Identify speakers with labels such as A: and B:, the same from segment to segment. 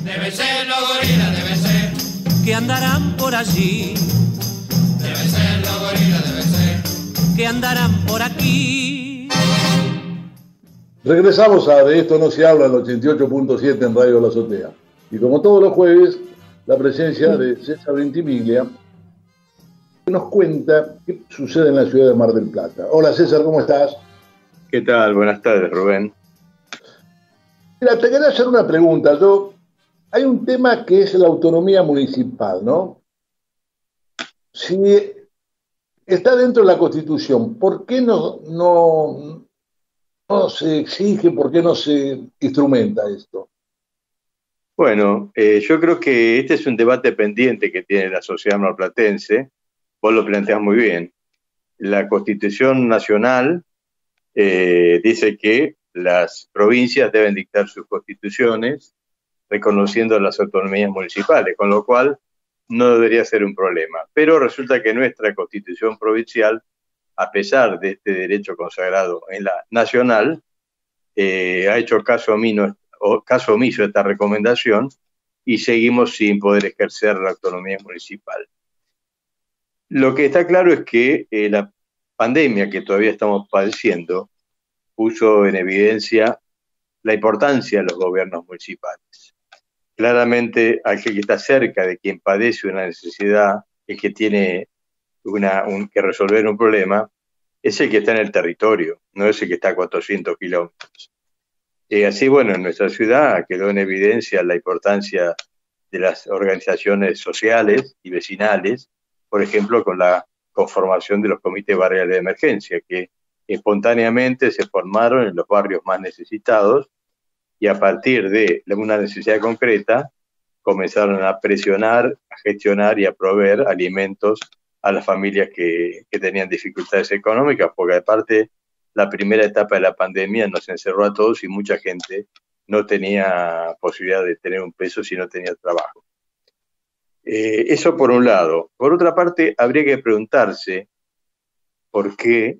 A: Debe ser los gorilas, debe ser.
B: Que andarán por allí.
A: Debe ser los gorilas, debe ser.
B: Que andarán por aquí.
C: Regresamos a De Esto No Se Habla, el 88.7 en Radio La Azotea. Y como todos los jueves, la presencia de César Ventimiglia, que nos cuenta qué sucede en la ciudad de Mar del Plata. Hola César, ¿cómo estás?
D: ¿Qué tal? Buenas tardes, Rubén.
C: Mira, te quería hacer una pregunta. Hay un tema que es la autonomía municipal, ¿no? Si está dentro de la Constitución, ¿por qué no se exige, por qué no se instrumenta esto?
D: Bueno, yo creo que este es un debate pendiente que tiene la sociedad marplatense. Vos lo planteás muy bien. La Constitución Nacional dice que las provincias deben dictar sus constituciones reconociendo las autonomías municipales, con lo cual no debería ser un problema. Pero resulta que nuestra Constitución provincial, a pesar de este derecho consagrado en la nacional, ha hecho caso omiso a esta recomendación y seguimos sin poder ejercer la autonomía municipal. Lo que está claro es que la pandemia que todavía estamos padeciendo puso en evidencia la importancia de los gobiernos municipales. Claramente, aquel que está cerca de quien padece una necesidad, el que tiene que resolver un problema, es el que está en el territorio, no es el que está a 400 kilómetros. Así, bueno, en nuestra ciudad quedó en evidencia la importancia de las organizaciones sociales y vecinales, por ejemplo, con la conformación de los comités barriales de emergencia, que espontáneamente se formaron en los barrios más necesitados y a partir de una necesidad concreta comenzaron a presionar, a gestionar y a proveer alimentos a las familias que tenían dificultades económicas, porque aparte la primera etapa de la pandemia nos encerró a todos y mucha gente no tenía posibilidad de tener un peso si no tenía trabajo. Eso por un lado. Por otra parte, habría que preguntarse por qué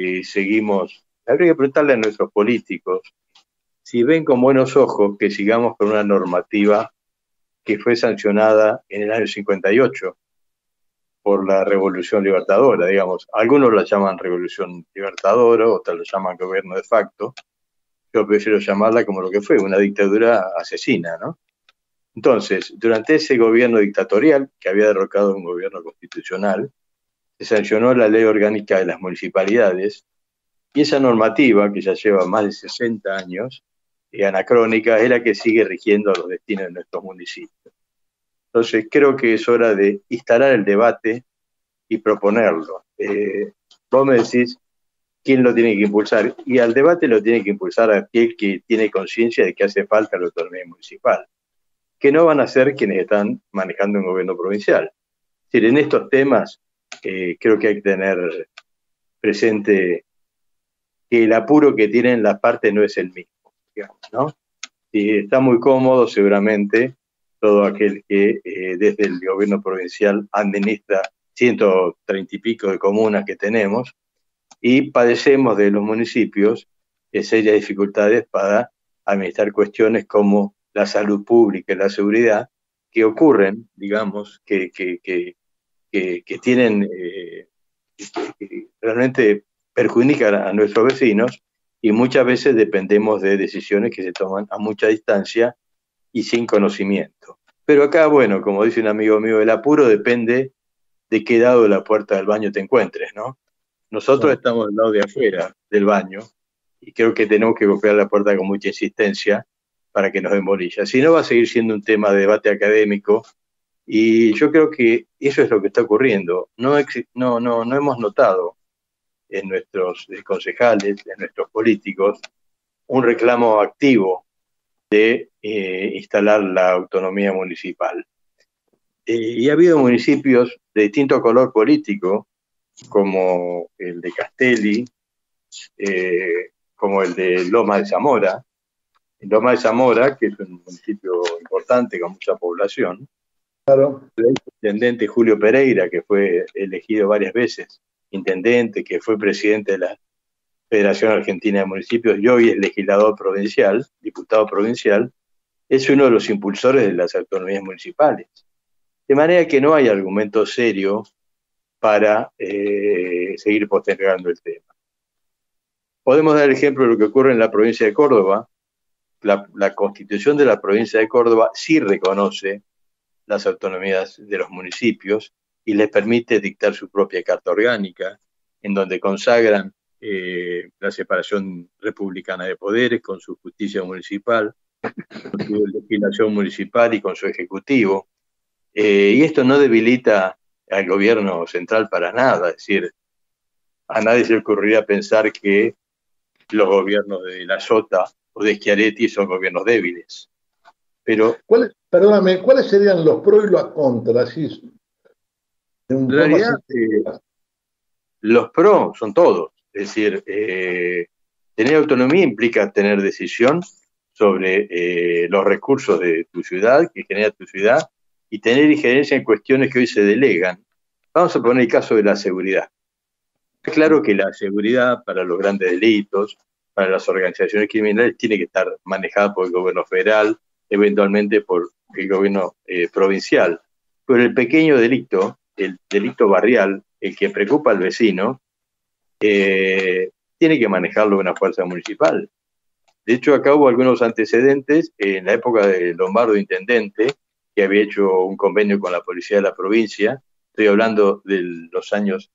D: habría que preguntarle a nuestros políticos si ven con buenos ojos que sigamos con una normativa que fue sancionada en el año 58 por la Revolución Libertadora, digamos. Algunos la llaman Revolución Libertadora, otros la llaman gobierno de facto. Yo prefiero llamarla como lo que fue, una dictadura asesina, ¿no? Entonces, durante ese gobierno dictatorial, que había derrocado un gobierno constitucional, se sancionó la Ley Orgánica de las Municipalidades, y esa normativa, que ya lleva más de 60 años, anacrónica, es la que sigue rigiendo los destinos de nuestros municipios. Entonces, creo que es hora de instalar el debate y proponerlo. Vos me decís quién lo tiene que impulsar, y al debate lo tiene que impulsar aquel que tiene conciencia de que hace falta la autonomía municipal, que no van a ser quienes están manejando un gobierno provincial. Es decir, en estos temas creo que hay que tener presente que el apuro que tienen las partes no es el mismo, digamos, ¿no? Y está muy cómodo seguramente todo aquel que desde el gobierno provincial administra 130 y pico de comunas que tenemos, y padecemos de los municipios serias dificultades para administrar cuestiones como la salud pública y la seguridad, que ocurren, digamos, que tienen, que realmente perjudican a nuestros vecinos, y muchas veces dependemos de decisiones que se toman a mucha distancia y sin conocimiento. Pero acá, bueno, como dice un amigo mío, el apuro depende de qué lado de la puerta del baño te encuentres, ¿no? Nosotros estamos del lado de afuera del baño y creo que tenemos que golpear la puerta con mucha insistencia para que nos den bolilla. Si no, va a seguir siendo un tema de debate académico, y yo creo que eso es lo que está ocurriendo. No hemos notado en nuestros concejales, en nuestros políticos, un reclamo activo de instalar la autonomía municipal. Y ha habido municipios de distinto color político, como el de Castelli, como el de Lomas de Zamora. En Lomas de Zamora, que es un municipio importante con mucha población,
C: Claro.
D: el intendente Julio Pereira, que fue elegido varias veces intendente, que fue presidente de la Federación Argentina de Municipios y hoy es legislador provincial, diputado provincial, es uno de los impulsores de las autonomías municipales. De manera que no hay argumento serio para seguir postergando el tema. Podemos dar el ejemplo de lo que ocurre en la provincia de Córdoba. La Constitución de la provincia de Córdoba sí reconoce las autonomías de los municipios y les permite dictar su propia carta orgánica, en donde consagran la separación republicana de poderes con su justicia municipal, con su legislación municipal y con su ejecutivo. Y esto no debilita al gobierno central para nada. Es decir, a nadie se le ocurriría pensar que los gobiernos de la Sota o de Schiaretti son gobiernos débiles. Pero,
C: perdóname, ¿cuáles serían los pros y los contras?
D: En realidad, los pros son todos. Es decir, tener autonomía implica tener decisión sobre los recursos de tu ciudad, que genera tu ciudad, y tener injerencia en cuestiones que hoy se delegan. Vamos a poner el caso de la seguridad. Es claro que la seguridad para los grandes delitos, para las organizaciones criminales, tiene que estar manejada por el gobierno federal, eventualmente por el gobierno provincial. Pero el pequeño delito, el delito barrial, el que preocupa al vecino, tiene que manejarlo una fuerza municipal. De hecho, acá hubo algunos antecedentes en la época de Lombardo intendente, que había hecho un convenio con la policía de la provincia. Estoy hablando de los años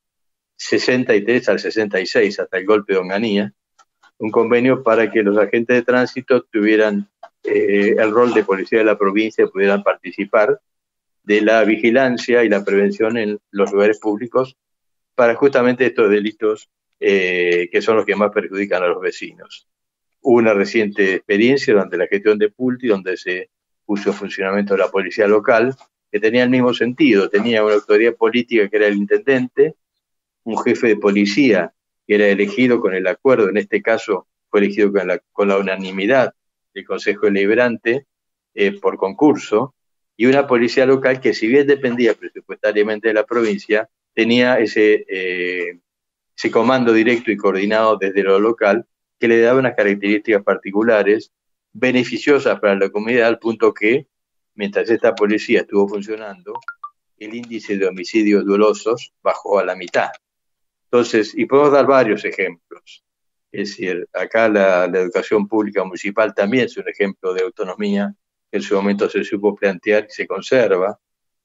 D: 63 al 66, hasta el golpe de Onganía, un convenio para que los agentes de tránsito tuvieran el rol de policía de la provincia y pudieran participar de la vigilancia y la prevención en los lugares públicos para justamente estos delitos que son los que más perjudican a los vecinos. Hubo una reciente experiencia durante la gestión de Pulti, donde se puso en funcionamiento la policía local, que tenía el mismo sentido. Tenía una autoridad política que era el intendente, un jefe de policía que era elegido con el acuerdo, en este caso fue elegido con la unanimidad del Consejo Deliberante por concurso, y una policía local que, si bien dependía presupuestariamente de la provincia, tenía ese comando directo y coordinado desde lo local, que le daba unas características particulares beneficiosas para la comunidad, al punto que, mientras esta policía estuvo funcionando, el índice de homicidios dolosos bajó a la mitad. Entonces, y podemos dar varios ejemplos. Es decir, acá la educación pública municipal también es un ejemplo de autonomía que en su momento se supo plantear y se conserva.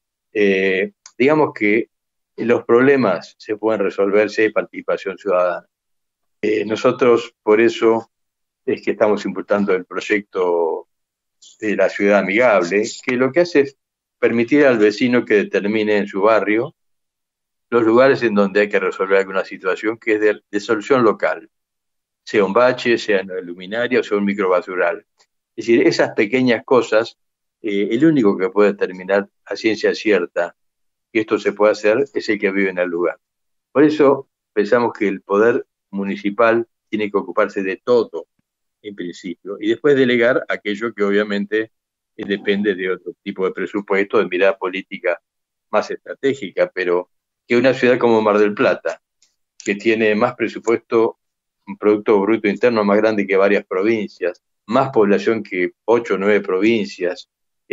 D: Digamos que los problemas se pueden resolver si hay participación ciudadana. Nosotros, por eso, es que estamos impulsando el proyecto de la ciudad amigable, que lo que hace es permitir al vecino que determine en su barrio los lugares en donde hay que resolver alguna situación que es de solución local, sea un bache, sea una luminaria o sea un microbasural. Es decir, esas pequeñas cosas, el único que puede determinar a ciencia cierta que esto se puede hacer es el que vive en el lugar. Por eso pensamos que el poder municipal tiene que ocuparse de todo, en principio, y después delegar aquello que obviamente depende de otro tipo de presupuesto, de mirada política más estratégica, pero que una ciudad como Mar del Plata, que tiene más presupuesto, un Producto Bruto Interno más grande que varias provincias, más población que 8 o 9 provincias,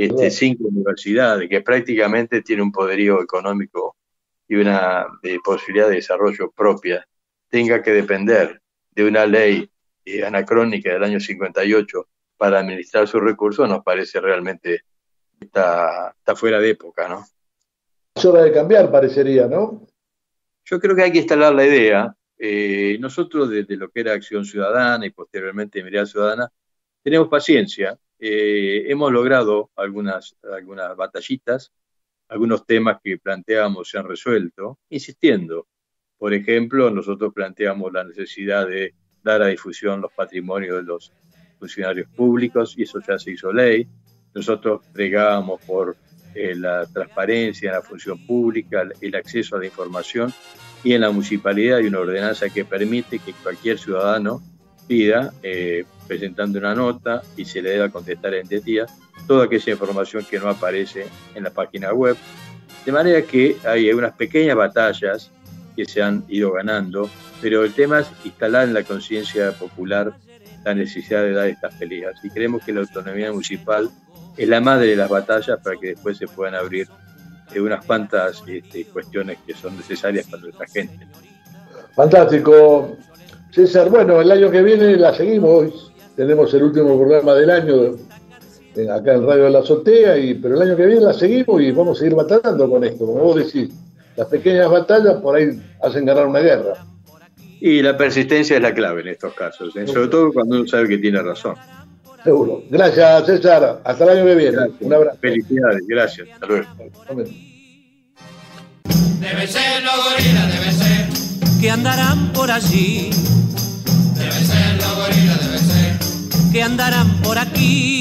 D: 5 universidades, que prácticamente tiene un poderío económico y una posibilidad de desarrollo propia, tenga que depender de una ley anacrónica del año 58 para administrar sus recursos, nos parece realmente está fuera de época, ¿no?
C: Es hora de cambiar, parecería, ¿no?
D: Yo creo que hay que instalar la idea. Nosotros, desde lo que era Acción Ciudadana y posteriormente Mirada Ciudadana, tenemos paciencia. Hemos logrado algunas batallitas, algunos temas que planteábamos se han resuelto, insistiendo. Por ejemplo, nosotros planteamos la necesidad de dar a difusión los patrimonios de los funcionarios públicos, y eso ya se hizo ley. Nosotros pregábamos por la transparencia en la función pública, el acceso a la información, y en la municipalidad hay una ordenanza que permite que cualquier ciudadano pida, presentando una nota, y se le deba contestar en 10 días, toda aquella información que no aparece en la página web. De manera que hay unas pequeñas batallas que se han ido ganando, pero el tema es instalar en la conciencia popular la necesidad de dar estas peleas. Y creemos que la autonomía municipal es la madre de las batallas para que después se puedan abrir unas cuantas cuestiones que son necesarias para nuestra gente.
C: Fantástico, César. Bueno, el año que viene la seguimos. Tenemos el último programa del año acá en Radio de la Azotea, pero el año que viene la seguimos y vamos a seguir batallando con esto. Como vos decís, las pequeñas batallas por ahí hacen ganar una guerra.
D: Y la persistencia es la clave en estos casos, sobre todo cuando uno sabe que tiene razón.
C: Seguro. Gracias, César. Hasta el año que viene.
D: Gracias.
C: Un abrazo.
D: Felicidades, gracias. Hasta luego.
A: Deben ser los gorilas, deben ser.
B: Que andarán por allí,
A: Deben ser los gorilas, deben ser.
B: que andarán por aquí.